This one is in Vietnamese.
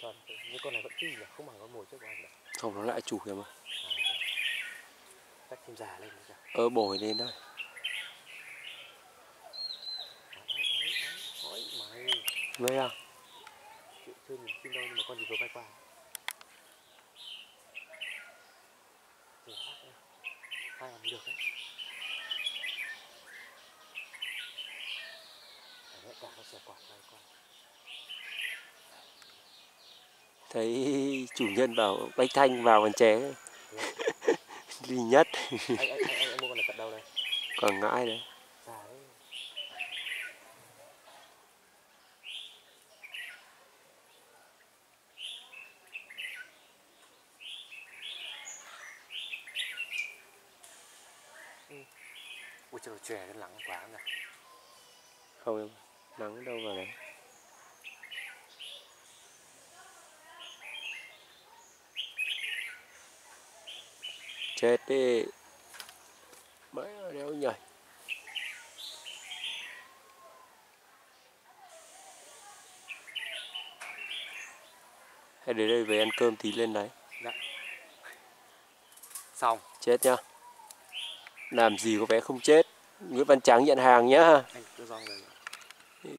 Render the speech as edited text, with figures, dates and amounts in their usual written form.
Toàn như con này vẫn phi nhỉ, không bằng con mồi trước của anh được. Không, nó lại chủ kìa mà. Cách thêm già lên nữa kìa. Bổi lên đây. Ói mày. Mấy à? Chưa nhìn chim đâu nhưng mà con gì vừa bay qua. Hai làm được đấy. Đấy, cả nó xẻ quạt bay qua. Thấy chủ nhân bảo Bách Thanh vào còn ché. Duy nhất. Anh mua con này tận đâu đây? Quảng Ngãi đấy. Già đấy. Ui trời, chòe cái lắng quá này. Không em, nắng đâu vào đấy. Chết đi. Mấy ở đéo nhảy. Hay đến đây về ăn cơm tí lên đấy. Dạ. Xong. Chết nhá. Làm gì có vé không chết. Nguyễn Văn Trắng nhận hàng nhá. Anh cứ rong rồi.